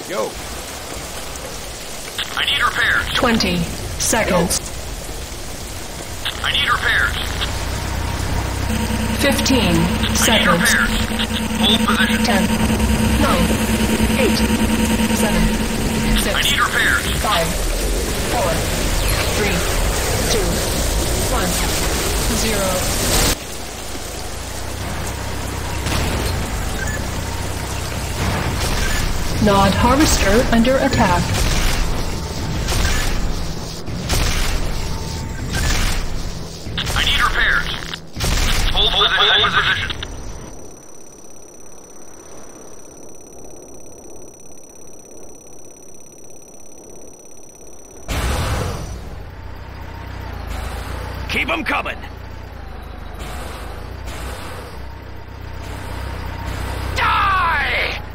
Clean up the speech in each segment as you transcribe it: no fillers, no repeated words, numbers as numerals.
Yo. I need repairs. 20 seconds. I need repairs. 15 seconds. I need repairs. Hold position. 10, 9, 8, 7, 6. I need repairs. 5, 4, 3, 2, 1, 0. Nod harvester under attack. I need repairs. Hold position. Keep them coming. Die!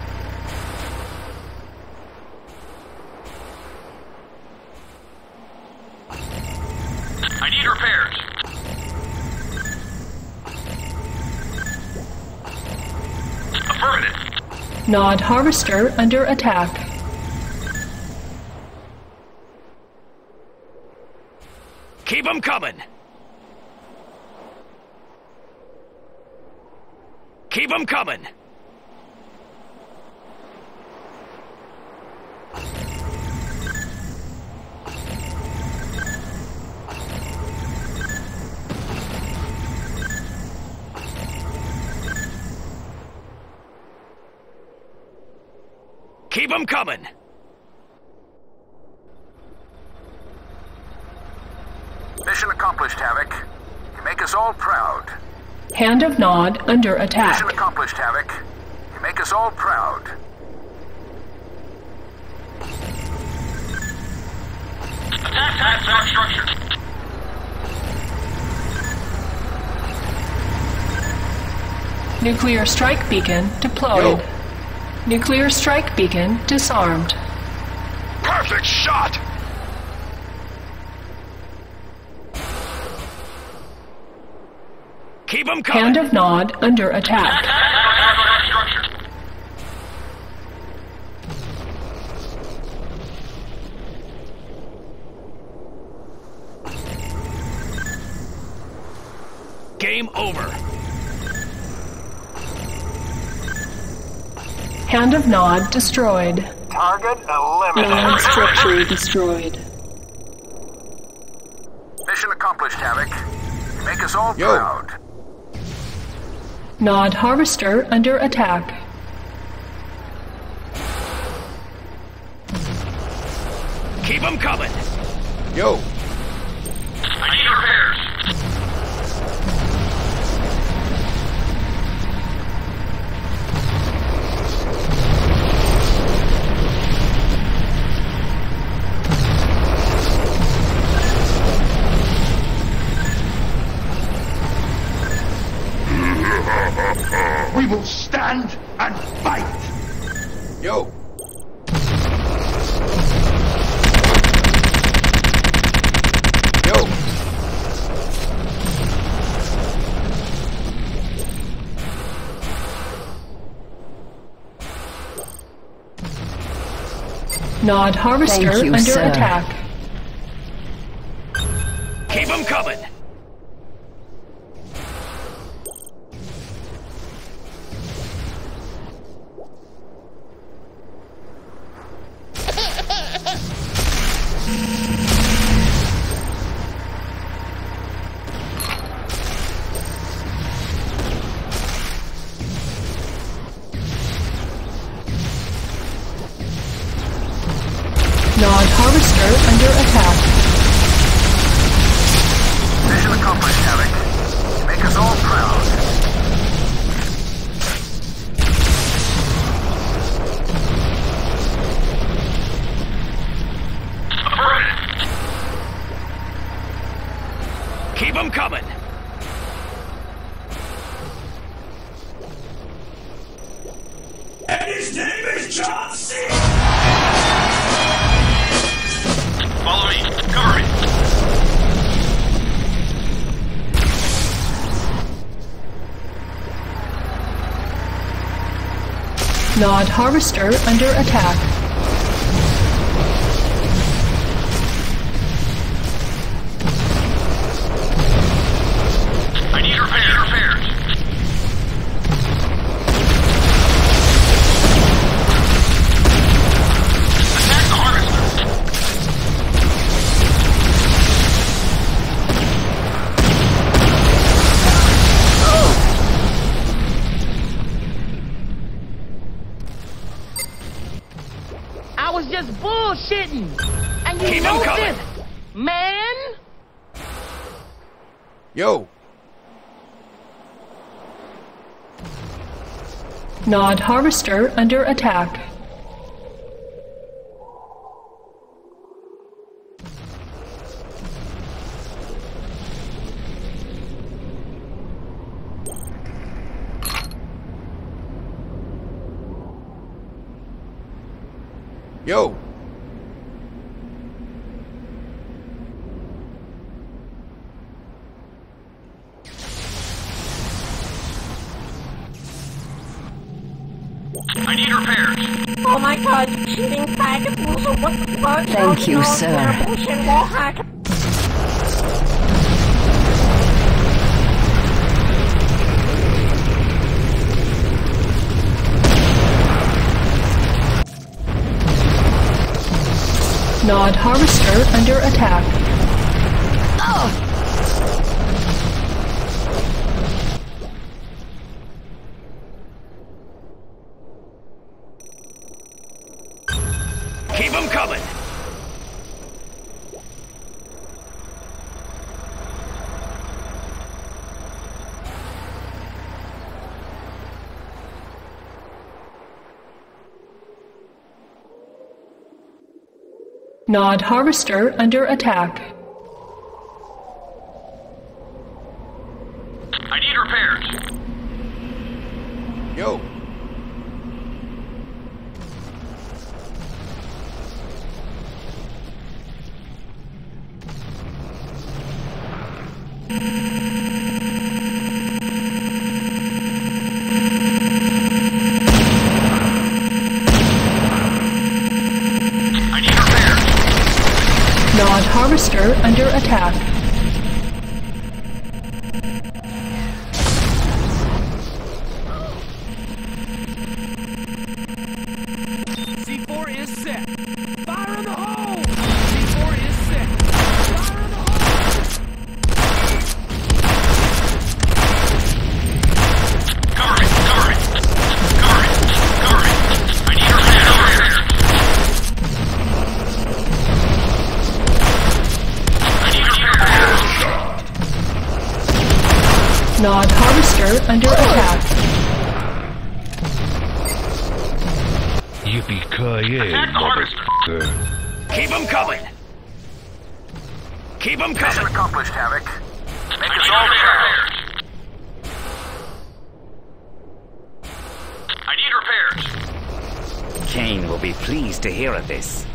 I need repairs. Affirmative. Nod harvester under attack. Keep them coming. Keep them coming. Keep them coming. Mission accomplished, Havoc. You make us all proud. Hand of Nod under Mission attack. accomplished, Havoc. You make us all proud. Attack our structure. Nuclear strike beacon deployed. Yo. Nuclear strike beacon disarmed. Perfect shot! Keep them coming. Hand of Nod under attack. Attack our structure. Game over. Hand of Nod destroyed. Target eliminated. Nod structure destroyed. Mission accomplished, Havoc. You make us all Yo. proud. Nod harvester under attack. Keep them coming. Yo. I need repairs. We will stand and fight! Yo. Yo. Nod harvester Thank you, under sir. attack. Keep them coming. Nod harvester under attack. Mission accomplished, Havoc. You make us all proud. Affirmative. Keep them coming. And his name is John C. Follow me. Cover me. Nod harvester under attack. I need repairs. Attack the harvester. I was just bullshitting. And you Keep 'em know coming. this, man. Yo. Nod harvester under attack. Yo. I need repairs. Oh my god, cheating faggot loser, what the fuck? Thank you, sir. Bullshit wall hack. Nod harvester under attack. Keep them coming. Nod harvester under attack. I need repairs. Yo. I need repairs. Nod harvester under attack. C4 is set. Fire in the hole! C4 is set. Fire in the hole! Cover me. Cover me. Cover me. Cover me. I need repairs. I need repairs. Nod harvester under attack. Yippee-ki-yay, Attack the harvester. motherfucker. Keep them coming. Keep them Mission coming. accomplished, Havoc. Make I us need all proud. repairs. I need repairs. Kane will be pleased to hear of this.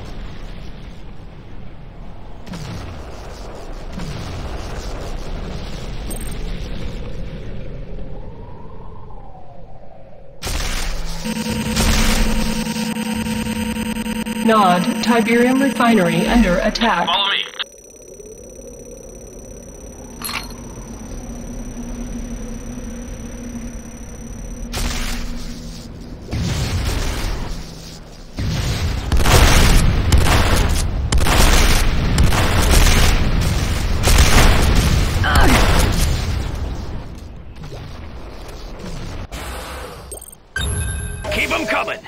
Nod Tiberium refinery under attack. Follow me. Keep them coming.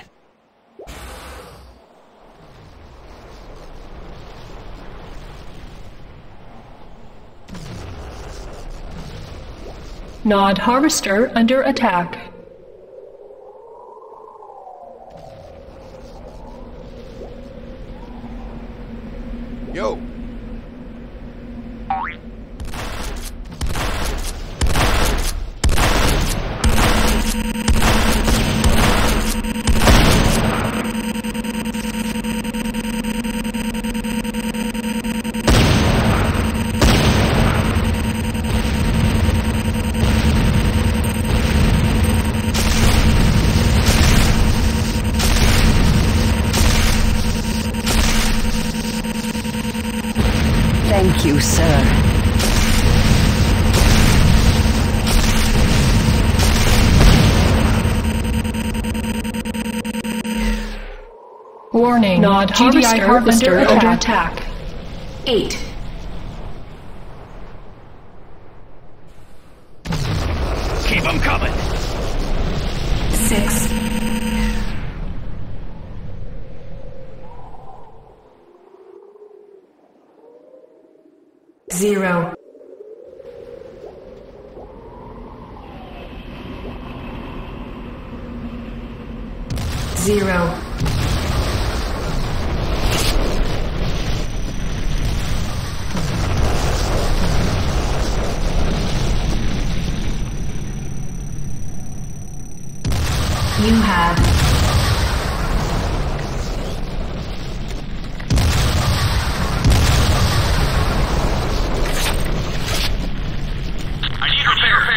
Nod harvester under attack. Yo. Thank you, sir. Warning, GDI harvester under attack. 8. Keep them coming. 6. 0. 0. 'You have I need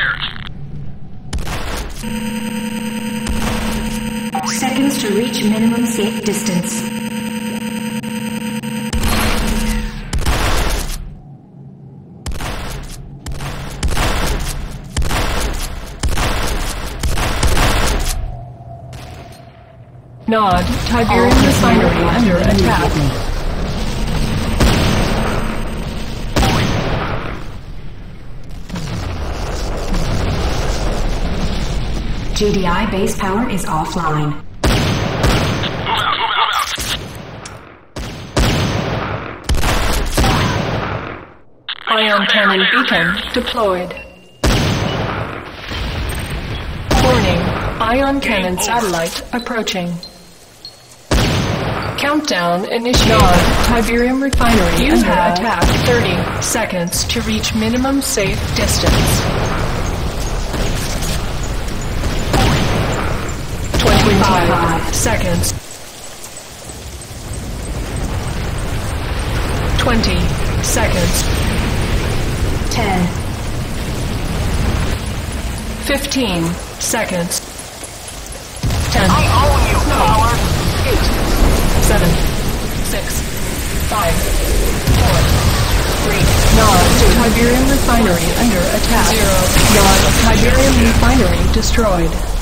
repairs. seconds to reach minimum safe distance. Nod, Tiberium refinery under attack. GDI base power is offline. Move out, move out, move out. Ion cannon beacon deployed. Warning, ion cannon satellite approaching. Countdown initiated. Tiberium refinery under attack. 30 seconds to reach minimum safe distance. 25 seconds. 20 seconds. 10. 15 seconds. 10. I own you, coward. 8. 7, 6, 5, 4, 3. Nod, Tiberium refinery under attack. 0. Nod, Tiberium refinery destroyed.